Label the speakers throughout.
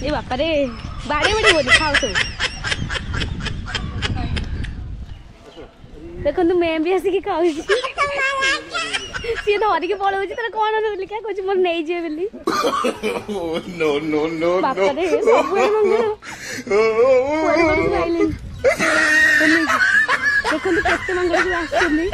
Speaker 1: ए बापा रे बाड़े बड़ी बोली खाओ सब देखो मैं भी आसिक खाऊ सी धरिकी पलाऊँ तर कौन लिखा कह मोर नहीं जे बोली बापा रे सब मंगल देखो केते मंगल आसुनी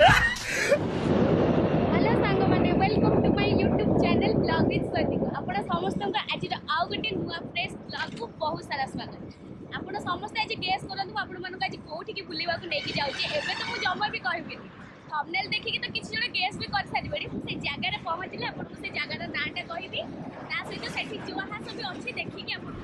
Speaker 1: हेलो सांग माने welcome to my YouTube channel blog with Swastik आपण समस्त आज आउ गोटे नुआ फ्रेश ब्लॉग को बहुत सारा स्वागत आपण समस्त आज गेस करंतु आपण मानको आज कोठी की बुलेवा को लेके जाउची एबे तो मु जम्मा भी कहबी थंबनेल देखि तो किछि जण गेस भी कर सारिबेडी से जगह रे पहुंचले आपण को से जगह रा नाटा कहबी ता सहित सेठी जुहा सब भी अछि देखि कि आपण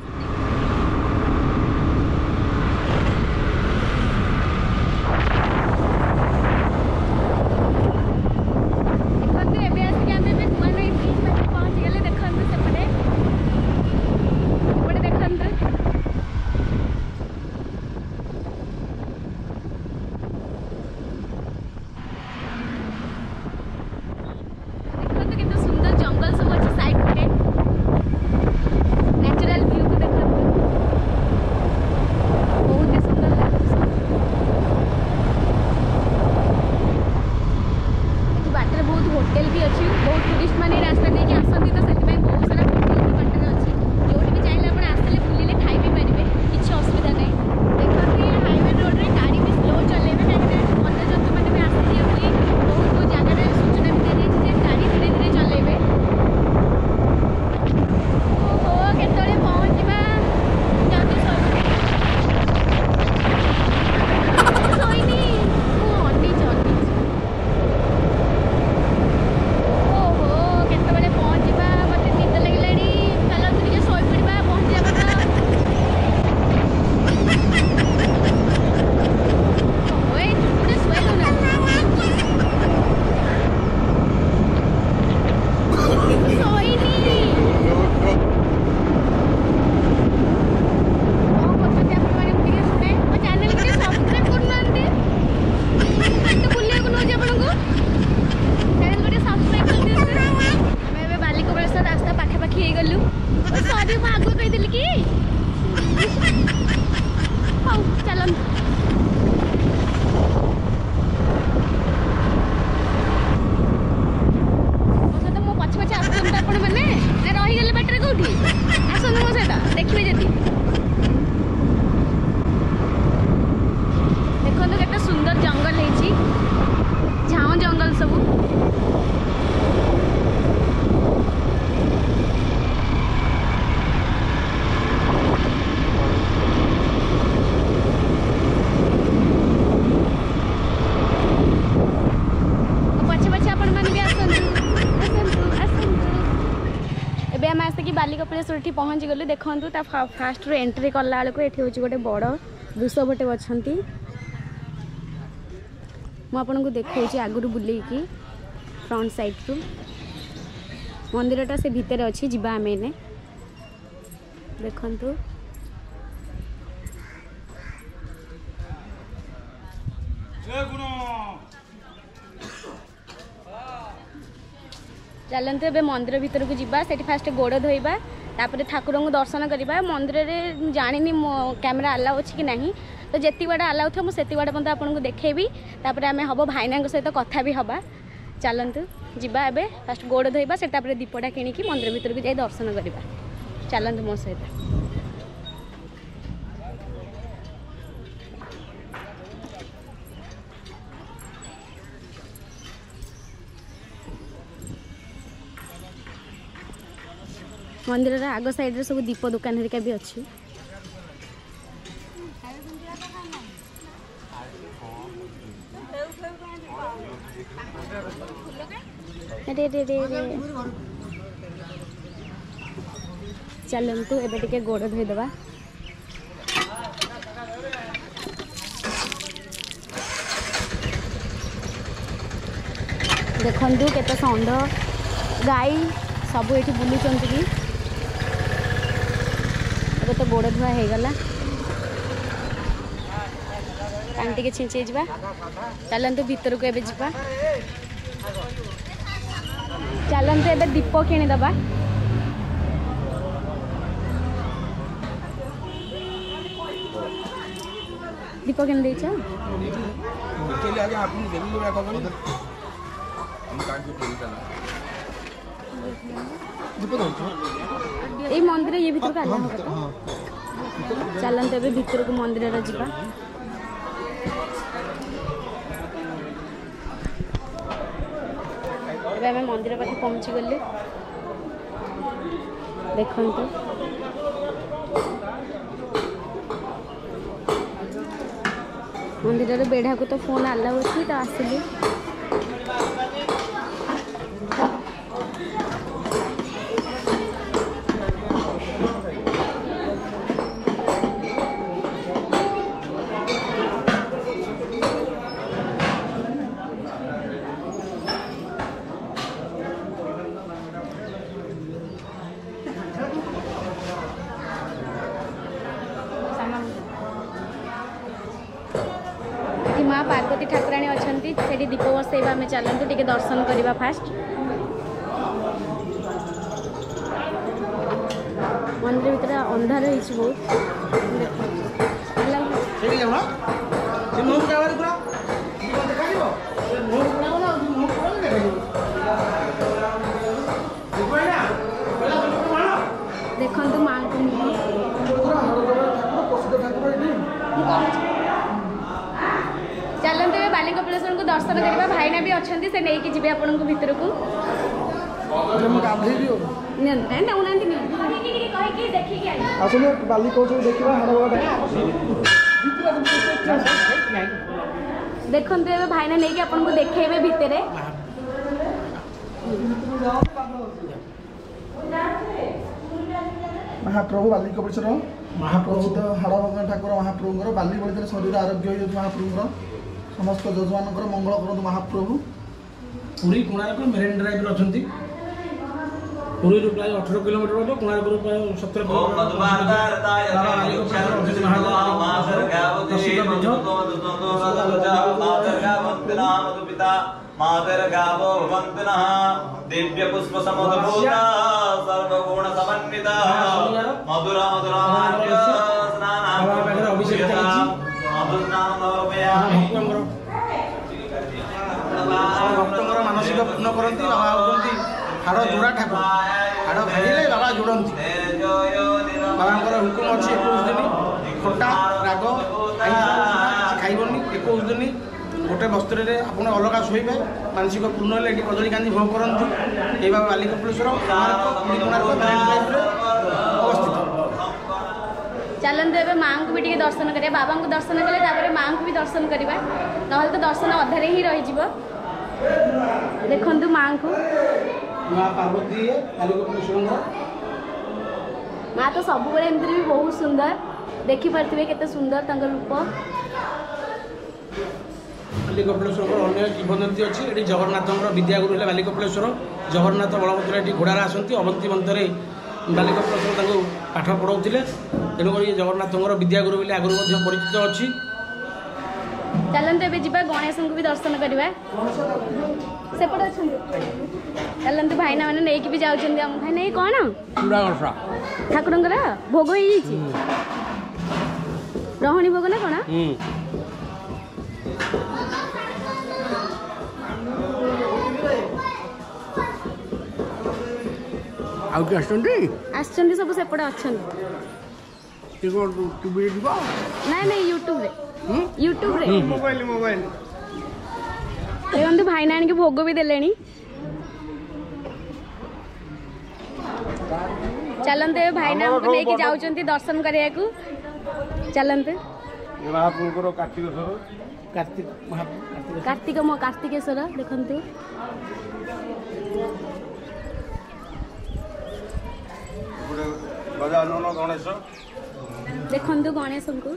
Speaker 1: बालिकपेश्वर पहुँच गलु देखु फास्ट एंट्री कला बेलू ये हूँ गोटे बड़ वृषभटे अच्छा मुझे देखा आगुरी बुलेकी फ्रंट साइड रू मंदिरटा से भितर अच्छी जीवा आम देखु चलते ए मंदिर भीतर को जीवा से फास्ट गोड़ धोइबा तापर ठाकुर को दर्शन करवा मंदिर रे जानी कैमेरा अलाउ अच्छी कि नहीं तो जी बाटा अलाउ थो मुझे बाटा मतलब आपको देखेबी तापर आम हम भाईना सहित कथा भी हवा चलतु जीवा एबे फास्ट गोड़ धोइबा से दीपटा किणिकी मंदिर भीतर को जाई दर्शन करवा चलतु मो सहित मंदिर आग साइड सब दीप दुकान हरिका भी अच्छी चलतु एबे टिके गोड़ धोईदबा देखु केते षंढ गाई सब ये बुलूं कि तो गोड़ धुआ हो गला पानी टे छिंचे जा चलतु भीतर को एबे जा चलतु एबे दीप किणीदबा दीप के देछ
Speaker 2: चले आगे आप देवी लोग रखा करो हम काट के पूरी करना दीप दो
Speaker 1: ए मंदिर ये भीतर का आला होगा हां चलन तबे भीतर को मंदिर रा जिबा एबे हम मंदिर पाखे पहुंची गले देखंतु मंदिर बेढ़ा को तो फोन आलाउ अच्छी तो आसिली माँ पार्वती ठाकुराणी अच्छा से दीप बसैबा आम चलतु टे दर्शन करवा फास्ट मंदिर भीतर अंधार बहुत देखु माँ को चलते बालिकपिलेश्वर को दर्शन करवा भाईना भी अच्छा से नहीं जी आपण भर को देखते भाईना नहीं आपन को देखेबे भितर
Speaker 3: महाप्रभु बालिकपिलेश्वर महाप्रभु तो हाड़ भगवान ठाकुर महाप्रभुଙ୍କର बाली बड़ी शरीर आरोग्य हो महाप्रभुଙ୍କର समस्त जजमानଙ୍କର मंगल करନ୍ତୁ महाप्रभु
Speaker 4: पुरी कोणार्क मेरीन ड्राइव रे अछंती पुरी रो प्राय 18 किलोमीटर बाटो कोणार्क रो प्राय 17 किलोमीटर मातर गावो भवन्तनः दिव्य पुष्प समुद्भूता सर्वगुण समन्विता मधुर मधुरामार्य स्नानान अभिषेक मधुस्नान समर्पया भक्तଙ୍କର ମାନସିକ ପୂର୍ଣ୍ଣ କରନ୍ତି ବାବା ହଉଛନ୍ତି ହାଡ଼ ଯୋଡ଼ା ଠାକୁର ହାଡ଼ ଭାଙ୍ଗିଲେ ବାବା ଯୋଡ଼ନ୍ତି ବାବାଙ୍କର ହୁକୁମ ଅଛି 21 ଦିନ ଖଟା ରାଗ ଖାଇବନି 21 ଦିନ गोटे वस्त्र आप अलग शोबे मानसिक पूर्ण है कदली कांदी भोग करती ये बाबा बालिकपिलेश्वर अवस्थित
Speaker 1: चलते माँ को भी दर्शन करें बाबा को दर्शन कले माँ को भी दर्शन करवा ना तो दर्शन अधारे ही रही देखु माँ को
Speaker 4: पार्वती
Speaker 1: माँ तो सब बड़े एमती भी बहुत सुंदर देखिपे केते सुंदर रूप
Speaker 4: बालिकपिलेश्वर अन्य किंवदंती अच्छी ये जगन्नाथ विद्यागुरु है बालिकपिलेश्वर जगन्नाथ बलभद्र ये घोड़ार आसती अवंती मंथरे बालिकपिलेश्वर पाठ पढ़ाऊे तेणुक ये जगन्नाथ विद्यागुरु बोली आगुरी परिचित अच्छी
Speaker 1: चलते ए गणेश को भी दर्शन करवा सेपटे चलते भाईना मैंने नहीं भी जाऊँ भाई नहीं कौन ठाकुर भोग हो रही भोग ना कौन आसचंदी सब सेपटे अच्छा नहीं यूट्यूब रे
Speaker 3: मोबाइल
Speaker 1: देखते भाईना आनिक भोग भी देले चलते भाईना लेकिन जाऊँ दर्शन करने को चलते कार्तिकेश्वर देखंतु देखंतु गणेश को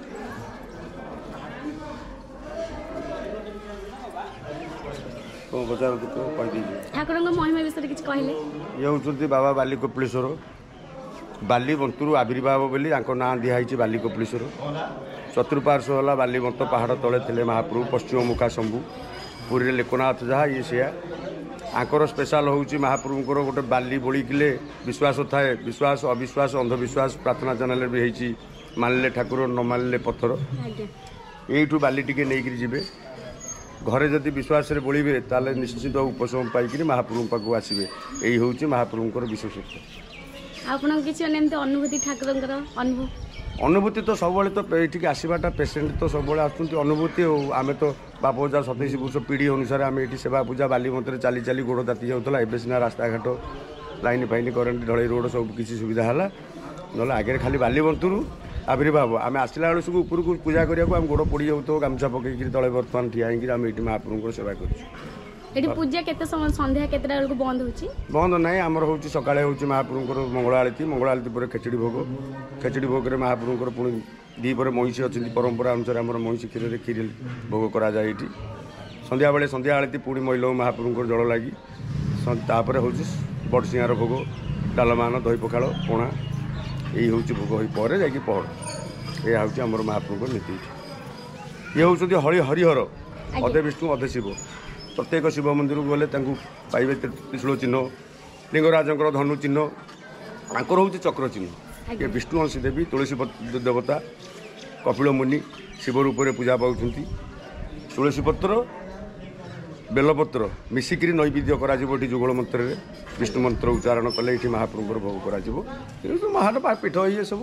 Speaker 1: ठाकुर महिमा विषय किसी कहले
Speaker 5: ये हूँ बाबा बालिकपिलेश्वर बालीबंतु आविर्भाव बोली ना दिखाई बालिकपिलेश्वर चतुर्पार्श्व है बालीबंत पहाड़ तले थे महाप्रभु पश्चिम मुखा शंभु पुरी लेकनाथ जहाँ ये सी आंकर स्पेशल हूँ महाप्रभुंर गोटे बाली बोलिकिले विश्वास थाए विश्वास अविश्वास अंधविश्वास प्रार्थना चैनल भी होती मानिले ठाकुर न मानिले पत्थर এইଠୁ ବାଲି ଟିକେ ନେଇକିରି ଯିବେ ଘରେ ଯଦି ବିଶ୍ୱାସରେ ବୋଳିବେ ତାହେଲେ ନିଶ୍ଚିତ ଉପଶମ ପାଇକିରି ମହାପ୍ରଭୁଙ୍କ ପାଖକୁ ଆସିବେ। ଏଇ ହେଉଛି ମହାପ୍ରଭୁଙ୍କର ବିଶେଷତ୍ୱ।
Speaker 1: ଆପଣଙ୍କ କିଛି ମାନେ ଏମିତି ଅନୁଭୂତି ଠାକୁରଙ୍କର
Speaker 5: ଅନୁଭୂତି ତ ସବୁବେଳେ ତ ଏଇଠିକି ଆସିବାଟା ପେସେଣ୍ଟ ତ ସବୁବେଳେ ଆସୁଛନ୍ତି ଅନୁଭୂତି ଆଉ ଆମେ ତ ବାପ ଅଜା 27 ବର୍ଷ ପିଢ଼ି ଅନୁସାରେ ଆମେ ଏଠି ସେବା ପୂଜା ବାଲି ମନ୍ଦିରରେ ଚାଲି ଚାଲି ଗୋଡ଼ ତାତି ଯାଉଥିଲା। ଏବେ ସିନା ରାସ୍ତାଘାଟ ଲାଇନ୍ ଫାଇନ୍ କରେଣ୍ଟ ଢଳେଇ ରୋଡ଼ ସବୁ କିଛି ସୁବିଧା ହେଲା ନହେଲେ ଆଗରେ ଖାଲି ବାଲି ମନ୍ଦିରରୁ ଆବିର୍ଭାବ ଆମେ ଆସିଲା ବେଳକୁ ସବୁ ଉପରକୁ ପୂଜା କରିବାକୁ ଆମେ ଗୋଡ଼ ପଡ଼ି ଯାଉଥିବ ଗାମୁଛା ପକେଇକିରି ତଳେ ବର୍ତ୍ତମାନ ଠିଆ ହେଇକିରି ଆମେ ଏଠି ମହାପ୍ରଭୁଙ୍କର ସେବା କରୁଛୁ।
Speaker 1: ଏଠି ପୂଜା କେତେ ସମୟ ସନ୍ଧ୍ୟା କେତେଟା ବେଳକୁ ବନ୍ଦ ହେଉଛି?
Speaker 5: ବନ୍ଦ ନାହିଁ ଆମର ହେଉଛି ସକାଳେ ହେଉଛି ମହାପ୍ରଭୁଙ୍କର ମଙ୍ଗଳ ଆଳତି ପରେ ଖେଚୁଡ଼ି ଭୋଗରେ ମହାପ୍ରଭୁଙ୍କର ପୁଣି ଦ୍ୱିପରେ ମଇଁଷି ଅଛନ୍ତି ପରମ୍ପରା ଅନୁସାରେ ଆମର ମଇଁଷି କ୍ଷୀରରେ କ୍ଷୀରି ଭୋଗ କରାଯାଏ ଏଠି। ସନ୍ଧ୍ୟାବେଳେ ସନ୍ଧ୍ୟା ଆଳତି ପୁଣି ମଇଲମ ମହାପ୍ରଭୁଙ୍କର ଜଳ ଲାଗି ତାପରେ ହେଉଛି ବଡ଼ସିଂହାର ଭୋଗ ଡାଲମାନ ଦହି ପଖାଳ ପଣା ଏଇ ହେଉଛି ଭୋଗ ହୋଇ ପରେ ଯାଇକି ପହଡ଼। ଏହା ହେଉଛି ଆମର ମହାପ୍ରଭୁଙ୍କର ନୀତି। ଇଏ ହେଉଛନ୍ତି ହରିହର ଅଧେ ବିଷ୍ଣୁ ଅଧେ ଶିବ। ପ୍ରତ୍ୟେକ ଶିବ ମନ୍ଦିରକୁ ଗଲେ ତାଙ୍କୁ ପାଇବେ ତ୍ରିଶୂଳ ଚିହ୍ନ ଲିଙ୍ଗରାଜଙ୍କର ଧନୁ ଚିହ୍ନ ତାଙ୍କର ହେଉଛି ଚକ୍ର ଚିହ୍ନ। ଇଏ ବିଷ୍ଣୁ ଅଂଶୀ ଦେବୀ ତୁଳସୀ ଦେବତା କପିଳ ମୁନି ଶିବ ରୂପରେ ପୂଜା ପାଉଛନ୍ତି। ତୁଳସୀ ପତ୍ର ବେଲପତ୍ର ମିଶିକିରି ନୈବେଦ୍ୟ କରାଯିବ ଏଠି ଯୁଗଳ ମନ୍ତ୍ରରେ ବିଷ୍ଣୁ ମନ୍ତ୍ର ଉଚ୍ଚାରଣ କଲେ ଏଠି ମହାପ୍ରଭୁଙ୍କର ଭୋଗ କରାଯିବ। ମହାନ ପୀଠ ଇଏ ସବୁ।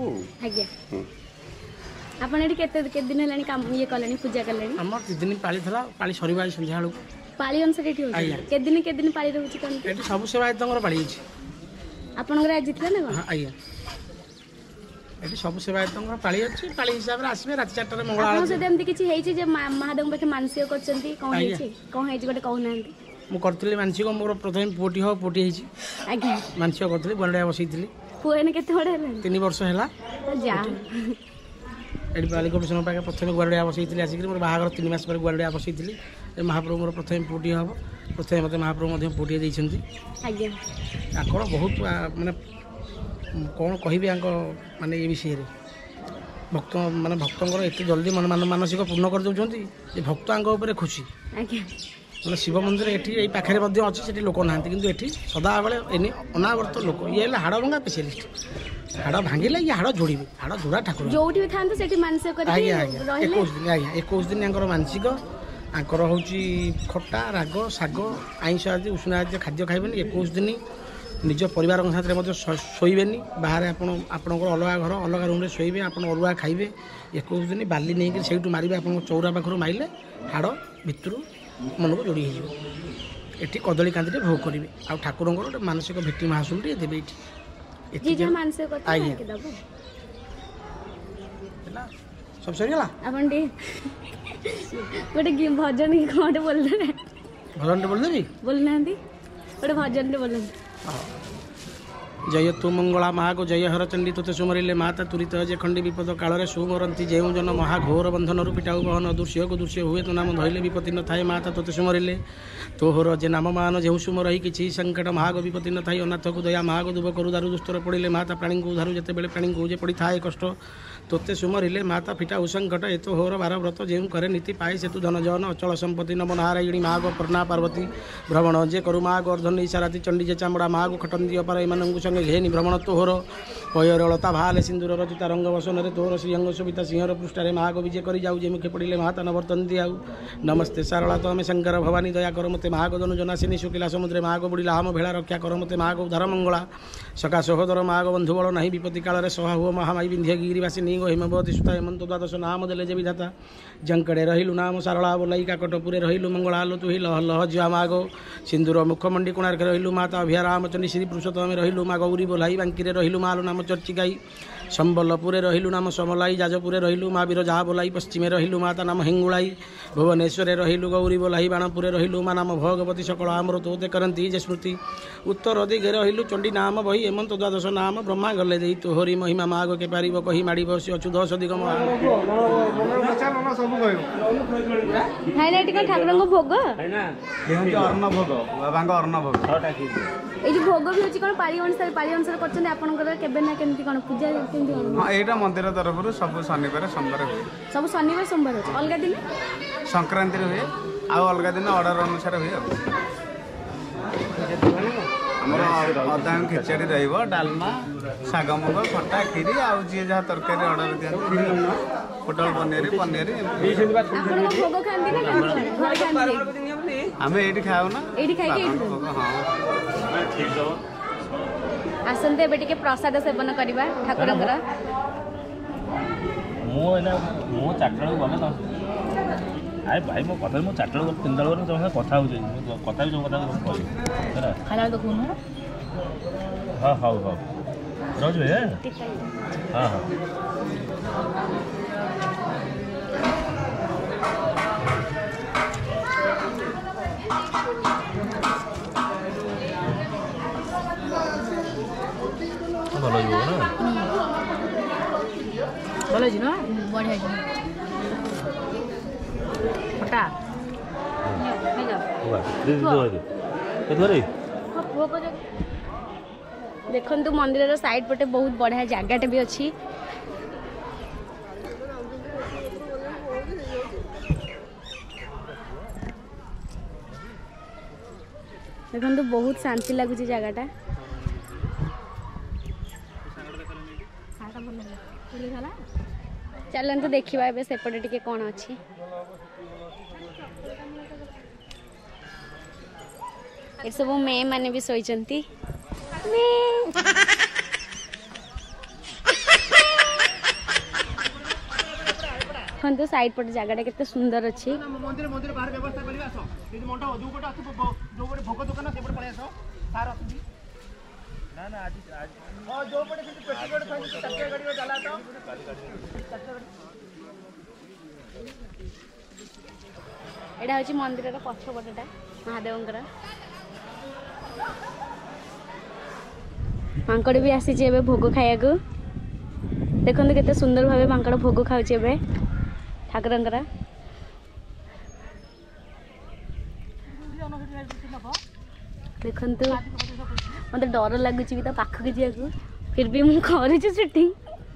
Speaker 1: ଆପଣ ଏଠି କେତେ ଦିନ ହେଲାଣି କାମ ଇଏ କଲେଣି ପୂଜା କଲେଣି?
Speaker 4: ଆମର 2 ଦିନ ପାଳି ଥିଲା ପାଳି ସରିବା ସନ୍ଧ୍ୟା ବେଳକୁ
Speaker 1: ପାଳି ଅନୁସାରେ ଏଠି ହେଉଛି କେତେ ଦିନ ପାଳି ରହୁଛି କଣ?
Speaker 4: ଏଠି ସବୁ ସେବାୟତଙ୍କର ପାଳି ଅଛି।
Speaker 1: ଆପଣଙ୍କର ଆଜି ଥିଲା ନା କଣ?
Speaker 4: ଆଜ୍ଞା ଏଠି ସବୁ ସେବାୟତଙ୍କର ପାଳି ଅଛି ପାଳି ହିସାବରେ ଆସିବେ ରାତି 4ଟାରେ ମଙ୍ଗଳ ଆଳତି।
Speaker 1: ସହିତ ଏମିତି କିଛି ହେଇଛି ଯେ ମହାଦେବଙ୍କ ପାଖେ ମାନସିକ କରିଛନ୍ତି କଣ ହେଇଛି ଗୋଟେ କହୁନାହାନ୍ତି?
Speaker 4: ମୁଁ କରିଥିଲି ମାନସିକ ମୋର ପ୍ରଥମେ ପୁଅଟି ହେଇଛି।
Speaker 1: ଆଜ୍ଞା
Speaker 4: ମାନସିକ କରିଥିଲି ଗୁଆଣ୍ଡିଆ ବସେଇଥିଲି।
Speaker 1: ପୁଅ ଏନେ କେତେ ବଡ଼ ହେଲାଣି?
Speaker 4: 3 ବର୍ଷ ହେଲା।
Speaker 1: ଯା
Speaker 4: ଏଠି ବାଲି କମିଶନ ପାଖେ ପ୍ରଥମେ ଗୁଆଣ୍ଡିଆ ବସେଇଥିଲି ଆସିକିରି ମୋର ବାହାଘର 3 ମାସ ପରେ ଗୁଆଣ୍ଡିଆ ବସେଇଥିଲି। ମହାପ୍ରଭୁ ମୋର ପ୍ରଥମେ ପୁଅଟିଏ ହେବ। ପ୍ରଥମେ ମୋତେ ମହାପ୍ରଭୁ ମଧ୍ୟ ପୁଅଟିଏ ଦେଇଛନ୍ତି।
Speaker 1: ଆଜ୍ଞା
Speaker 4: ତାଙ୍କର ବହୁତ ମାନେ କ'ଣ କହିବି ଆଙ୍କ ମାନେ ଏ ବିଷୟରେ ଭକ୍ତଙ୍କର ଏତେ ଜଲ୍ଦି ମାନସିକ ପୂର୍ଣ୍ଣ କରିଦେଉଛନ୍ତି ଯେ ଭକ୍ତ ଆଙ୍କ ଉପରେ ଖୁସି।
Speaker 1: ଆଜ୍ଞା
Speaker 4: ମାନେ ଶିବ ମନ୍ଦିର ଏଠି ଏଇ ପାଖରେ ମଧ୍ୟ ଅଛି ସେଠି ଲୋକ ନାହାନ୍ତି କିନ୍ତୁ ଏଠି ସଦାବେଳେ ଅନାବର୍ତ ଲୋକ। ଇଏ ହେଲେ ହାଡ଼ ଭଙ୍ଗା ସ୍ପେଶାଲିଷ୍ଟ। ହାଡ଼ ଭାଙ୍ଗିଲେ ଇଏ ହାଡ଼ ଯୋଡ଼ିବେ ହାଡ଼ ଯୋଡ଼ା ଠାକୁର
Speaker 1: ଯୋଉଠି ବି ଥାଆନ୍ତୁ ସେଠି ମାନସିକ କରିକି ରହିଲେ
Speaker 4: 21 ଦିନ ଆଙ୍କର ମାନସିକ। ଆଙ୍କର ହେଉଛି ଖଟା ରାଗ ଶାଗ ଆଇଁଷ ଆଦି ଉଷୁନା ଆଦି ଖାଦ୍ୟ ଖାଇବେନି। 21 ଦିନ ନିଜ ପରିବାରଙ୍କ ସାଥିରେ ମଧ୍ୟ ଶୋଇବେନି। ବାହାରେ ଆପଣଙ୍କର ଅଲଗା ଘର ଅଲଗା ରୁମ୍ରେ ଶୋଇବେ। ଆପଣ ଅରୁଆ ଖାଇବେ। 21 ଦିନ ବାଲି ନେଇକି ସେଇଠୁ ମାରିବେ। ଆପଣଙ୍କ ଚଉରା ପାଖରୁ ମାରିଲେ ହାଡ଼ ଭିତରୁ ମନକୁ ଯୋଡ଼ି ହେଇଯିବ। ଏଠି କଦଳୀ କାନ୍ଦିରେ ଭୋଗ କରିବେ। ଆଉ ଠାକୁରଙ୍କର ଗୋଟେ ମାନସିକ ଭେଟି ମହାସୁଲଟିଏ ଦେବେ ଏଠି।
Speaker 1: ଆଜ୍ଞା
Speaker 4: ସବୁ ସରିଗଲା।
Speaker 1: ଆପଣ ଟିକେ ଗୋଟେ ଭଜନ କି କ'ଣ ଗୋଟେ ବୋଲିଦେବେ?
Speaker 4: ଭଜନଟେ ବୋଲିଦେବି?
Speaker 1: ବୋଲିନାହାନ୍ତି ଗୋଟେ ଭଜନଟେ ବୋଲନ୍ତୁ।
Speaker 4: जय तु मंगला महागो जय हर चंडी तोते सुमरिले माता तुरित जे खंडी विपद काल सुमरती जेउ जन महाघोर बंधन पिटाऊ बहन दुष्य को दुष्य हुए तो नाम धैले विपत्ति न थाए माता तोते सुमरिले तोहर जे नाम मान जेउ सुमर ही किछि संकट महागो विपत्ति न थाई अनाथ को दया महागो दुब करू दारू दुस्तर पड़िले माता प्राणी को उधारू जेते बेले प्राणी को जे पड़ी थाए कष्ट तोते सुमरिले माता फिटा संकट एतो होर बार व्रत जेउ करे नीति पाए सेतु धन जन अचल संपत्ति नम नारायणी महागो प्रना पार्वती भ्रमण जे करू महागो अर्धन ईशाराती चंडी जे चामड़ा महागो खटन दियो पर एमानंगु संगे घेनी भ्रमण तोहर पयरलता भाले सिंदूर रचिता रंग वसन तोहर श्रीअंग सुबिता सिंहर पृष्ठारे महागो विजय कर जाऊ जे मुखे पड़िले माता नवर्तन दियाऊ नमस्ते सारला तो आमे शंकर भवानी दया कर मते महागो धनु जनासिनी शुकिला समुद्रे महागो बुड़िला हम भेड़ा रक्षा कर मते महागो उद्धार मंगला सका सहोदर महागो बंधु बल नहीं विपत्ति काल सहा हुआ महामाई विंध्य गिरिवासिनी हिमवती सुता हेमंत द्वादश नाम देले जे विधाता जंकड़े रहिलु नाम सारला बोलाई काकटपुरे रहिलु मंगलालो तु लह लह जुआ मागो सिंदूर मुखमंडी कोणार्क रहिलु माता अभिया रामचंडी श्री पुरुषोत्तम रहिलु मा गौरी बोलाई बांकीरे रहिलु मालो नाम चर्चिकाई संबलपुरे रहिलु नाम समलाई जाजपुरे रहिलु मा बिरजा बोलाई पश्चिमे रहिलु माता नाम हिंगुलाई भुवनेश्वरे रहिलु गौरी बोलाई बाणपुरे रहिलु मा नाम भगवती सकल आमर तोते करती जे स्मृति उत्तर दिगे रहिलु चंडी नाम बही हेमंत द्वादश नाम ब्रह्मा गले देई तोहरी महिमा मागो के पारिब कही माड़ी बसी अछु 10 दिगम
Speaker 1: हाइलाइट कर ठाकुर को भोग
Speaker 2: अर्ण भोग बाबांग अर्ण भोग
Speaker 1: ए जो भोग भी होची कोन पाली अनुसार करछन आपनकर केबे ना केमती कोन पूजा केमती कोन
Speaker 2: हां एटा मंदिर तरफरु सब शनिवार सोमवार हुए
Speaker 1: सब शनिवार सोमवार होची अलगा दिन
Speaker 2: संक्रांति रे हुए आ अलगा दिन ऑर्डर अनुसार हुए
Speaker 6: ଆମର ଅଦାଙ୍ଗ ଖେଚେଡ଼ି ରହିବ, ଡାଲମା, ଶାଗ ମୁଗ, ଖଟା, କ୍ଷୀରି ଆଉ ଯିଏ ଯାହା ତରକାରୀ ଅର୍ଡ଼ର ଦିଅନ୍ତି, ପୋଟଳ ପନିର
Speaker 1: ଆପଣ ଭୋଗ ଖାଆନ୍ତି ନା ଘରେ ଖାଆନ୍ତି?
Speaker 6: ଆମେ ଏଇଠି ଖାଉ ନା,
Speaker 1: ଏଇଠି ଖାଇକି ଏଇଠି ଆସନ୍ତୁ ଏବେ ଟିକେ ପ୍ରସାଦ ସେବନ କରିବା ଠାକୁରଙ୍କର।
Speaker 7: ମୁଁ ଚାରିଟା ବେଳକୁ ଗଲେ ତମ ଆରେ ଭାଇ ମୋ କଥା ମୁଁ ଚାରିଟା ବେଳକୁ 3ଟା ବେଳକୁ ତମ ସାଙ୍ଗେ କଥା ହେଉଛି, କଥା ବି ସବୁ କଥା କହିବି ହେଲା।
Speaker 1: ଖାଇଲା ବେଳକୁ କହୁନ।
Speaker 7: ହଁ ହଉ ରହୁଛୁ ଭାଇ। ହଁ ହଁ ଭଲ ଯିବ ନା,
Speaker 1: ଭଲ ହେଇଛି ନା, ବଢ଼ିଆ ହେଇଛି ଖଟା। ଦେଖନ୍ତୁ ମନ୍ଦିରର ସାଇଡ୍ ପଟେ ବହୁତ ବଢ଼ିଆ ଜାଗାଟେ ବି ଅଛି। ଦେଖନ୍ତୁ ବହୁତ ଶାନ୍ତି ଲାଗୁଛି ଜାଗାଟା। ଚାଲନ୍ତୁ ଦେଖିବା ଏବେ ସେପଟେ ଟିକେ କ'ଣ ଅଛି। ଏସବୁ ମେ ମାନେ ବି ଶୋଇଛନ୍ତି। ଦେଖନ୍ତୁ ସାଇଡ୍ ପଟେ ଜାଗାଟା କେତେ ସୁନ୍ଦର ଅଛି।
Speaker 4: ମନ୍ଦିର ବାହାର ବ୍ୟବସ୍ଥା କରିବା ଆସ, ମଣ୍ଡପ ଯୋଉ ପଟେ ଅଛି, ଯୋଉ ପଟେ ଭୋଗ ଦୋକାନ ସେପଟେ ପଳେଇ ଆସ। ସାର୍ ଅଛନ୍ତି ନା ଆଜି ଯୋଉ ପଟେ କିନ୍ତୁ ପେଟି ଗାଡ଼ି ଥାନ୍ତି ଚାରିଟା ଗାଡ଼ିର ଚାଲା ତ।
Speaker 1: ଏଇଟା ହେଉଛି ମନ୍ଦିରର ପଛପଟଟା ମହାଦେବଙ୍କର। ମାଙ୍କଡ଼ ବି ଆସିଛି ଏବେ ଭୋଗ ଖାଇବାକୁ। ଦେଖନ୍ତୁ କେତେ ସୁନ୍ଦର ଭାବେ ମାଙ୍କଡ଼ ଭୋଗ ଖାଉଛି ଏବେ ଠାକୁରଙ୍କର। ଦେଖନ୍ତୁ ମୋତେ ଡର ଲାଗୁଛି ବି ତା ପାଖକୁ ଯିବାକୁ, ଫିର୍ ବି ମୁଁ କରୁଛି ସୁଟିଂ।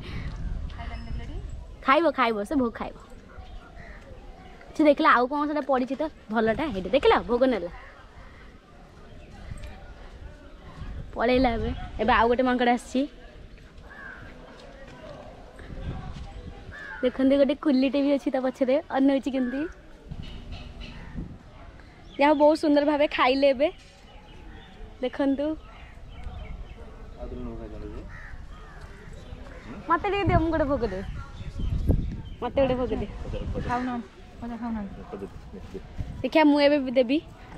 Speaker 1: ଖାଇବ ସେ ଭୋଗ ଖାଇବ। ସେ ଦେଖିଲା ଆଉ କ'ଣ ସେଟା ପଡ଼ିଛି ତ ଭଲଟା, ହେଇଟା ଦେଖିଲା ଭୋଗ ନେଲା ପଳେଇଲା। ଏବେ ଆଉ ଗୋଟେ ମାଙ୍କଡ଼ ଆସିଛି। ଦେଖନ୍ତୁ ଗୋଟେ କୁଲିଟେ ବି ଅଛି ତା ପଛରେ, ଅନଉଛି କେମିତି। ଯାହା ବହୁତ ସୁନ୍ଦର ଭାବେ ଖାଇଲେ ଏବେ। ଦେଖନ୍ତୁ ମତେ ଟିକେ ଦିଅ, ମୁଁ ଗୋଟେ ଭୋଗ ଦେବି, ମତେ ଗୋଟେ ଭୋଗ ଦେ। ଦେଖିଆ ମୁଁ ଏବେ ଦେବି।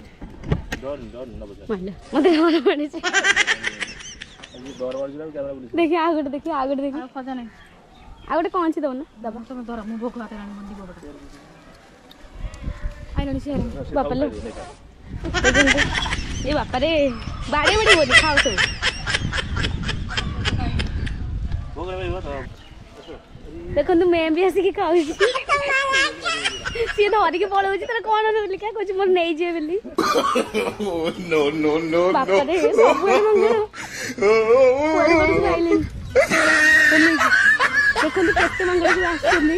Speaker 1: ମତେ ଡର ମାଡୁଛି। ଦେଖି ଆଉ ଗୋଟେ ଦେଖି ଆଉ ଗୋଟେ କ'ଣ ଅଛି ଦବ ନା ଦବା। ମୁଁ ଭୋଗ ବାପାଲୋ ଏ ବାପାରେ ବାଡ଼େଇ ବୋଧେ ଖାଉ ସବୁ। ଦେଖନ୍ତୁ ମେ ବି ଆସିକି ଖାଉଛି। ସିଏ ଧରିକି ପଳଉଛି, ତାର କ'ଣ ଲିଖା କହୁଛି ମୋର ନେଇଯିବେ ବୋଲି। ବାପାରେ ସବୁଆଡେ ମଙ୍ଗଳ। ଦେଖନ୍ତୁ କେତେ ମଙ୍ଗଳ ସବୁ ଆସୁଛନ୍ତି।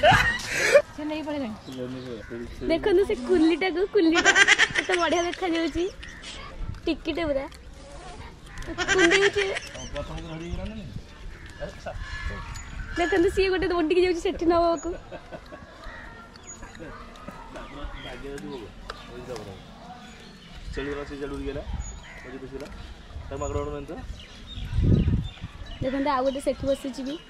Speaker 1: ଦେଖନ୍ତୁ ସେ କୁଲିଟା କେତେ ବଢିଆ ଦେଖାଯାଉଛି। ଟିକିଟେ ପୁରା କୁଣ୍ଡେଇଛି। ଦେଖନ୍ତୁ ସିଏ ଗୋଟେ ଦୌଡ଼ିକି ଯାଉଛି ସେଠି ନବାକୁ। ଦେଖନ୍ତୁ ଆଉ ଗୋଟେ ସେଠି ବସିଛି ବି।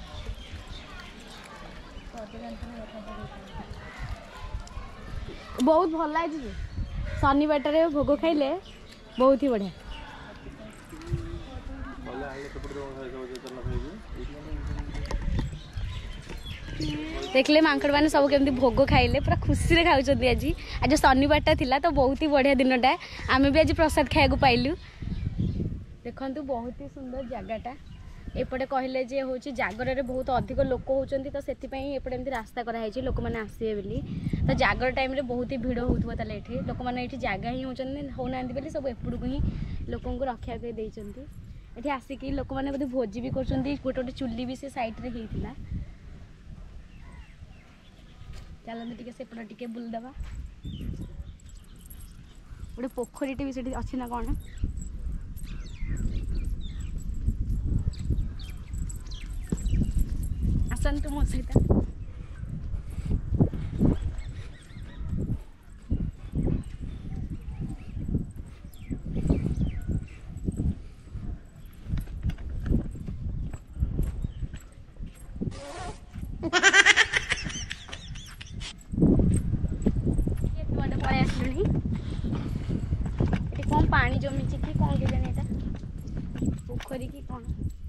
Speaker 1: ବହୁତ ଭଲ ହେଇଛି। ଶନିବାରଟାରେ ଭୋଗ ଖାଇଲେ ବହୁତ ହି ବଢ଼ିଆ। ଦେଖିଲେ ମାଙ୍କଡ଼ ମାନେ ସବୁ କେମିତି ଭୋଗ ଖାଇଲେ, ପୁରା ଖୁସିରେ ଖାଉଛନ୍ତି। ଆଜି ଶନିବାରଟା ଥିଲା ତ ବହୁତ ହି ବଢ଼ିଆ ଦିନଟା। ଆମେ ବି ଆଜି ପ୍ରସାଦ ଖାଇବାକୁ ପାଇଲୁ। ଦେଖନ୍ତୁ ବହୁତ ହି ସୁନ୍ଦର ଜାଗାଟା। ଏପଟେ କହିଲେ ଯେ ହେଉଛି ଜାଗରରେ ବହୁତ ଅଧିକ ଲୋକ ହେଉଛନ୍ତି, ତ ସେଥିପାଇଁ ଏପଟେ ଏମିତି ରାସ୍ତା କରାହେଇଛି ଲୋକମାନେ ଆସିବେ ବୋଲି। ତ ଜାଗର ଟାଇମ୍ରେ ବହୁତ ହି ଭିଡ଼ ହେଉଥିବ ତାହେଲେ ଏଠି। ଲୋକମାନେ ଏଠି ଜାଗା ହିଁ ହେଉନାହାନ୍ତି ବୋଲି ସବୁ ଏପଟକୁ ହିଁ ଲୋକଙ୍କୁ ରକ୍ଷା କରି ଦେଇଛନ୍ତି। ଏଠି ଆସିକି ଲୋକମାନେ ବୋଧେ ଭୋଜି ବି କରୁଛନ୍ତି। ଗୋଟେ ଚୁଲି ବି ସେ ସାଇଡ଼୍ରେ ହେଇଥିଲା। ଚାଲନ୍ତୁ ଟିକେ ସେପଟେ ଟିକେ ବୁଲିଦେବା। ଗୋଟେ ପୋଖରୀଟେ ବି ସେଠି ଅଛି ନା କ'ଣ। आसतु मो सहित कौन पानी जमी कि कौन के जाने पोखरी कि कौन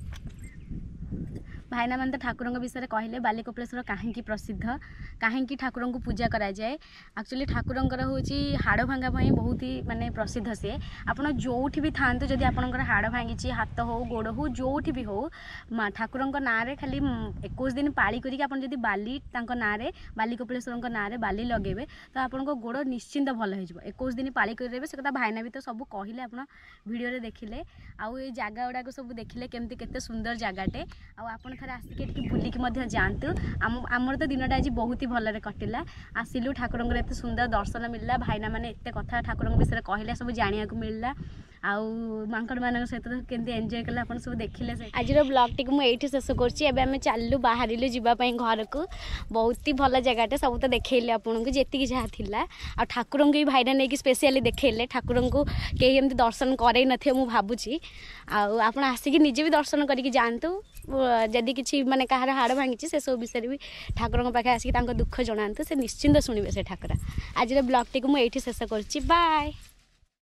Speaker 1: भाईना मैंने तो ठाकुर विषय कहले बालिकपिलेश्वर कहीं प्रसिद्ध कहीं ठाकुर को पूजा कराए एक्चुअली ठाकुर हूँ हाड़ भांगा बहुत ही माने प्रसिद्ध सी आप जो भी था जदि आप हाड़ भांगी हाथ हो गोड़ हो जो भी हो ठाकुर ना खाली 21 दिन पाली करके बाली ना बालिकपिलेश्वर ना बाली लगे तो आपको गोड़ निश्चिंत भल हो 21 दिन पाली करेंगे से कथा भाईना भी तो सब कहले आप वीडियो देखिले आउ ये जगह गुड़ाक सब देखिले केमती केते सुंदर जगहटे आप थे आसिक बुलिक जातु आमर तो दिनटा आज बहुत ही भलरे कटिला आसिलु ठाकुर एत सुंदर दर्शन मिलला भाईना मैंने एत कथा ठाकुर विषय कहले सब जाना मिलला आउ मांकड़ मान सहित केमती एंजॉय कले आप सब देखिले आज ब्लॉग टी मुझे शेष करें चलू बाहर जावाई घर को बहुत ही भल जगहटे सब तो देखले आपको जी जहाँ थी आ ठाकुर भी भाईना नहीं स्पेशली देखले ठाकुर को कहीं एमती दर्शन करे नथिबे मु भाबुची आप आसिक निजे भी दर्शन करके जातु जदि किसी माने कहार हाड़ भांगी से सब विषय भी ठाकुर पाखे आसिक दुख जनातु से निश्चिंत शुणे से ठाकुर आज ब्लॉग टी मुझे शेष करुच्ची बाय।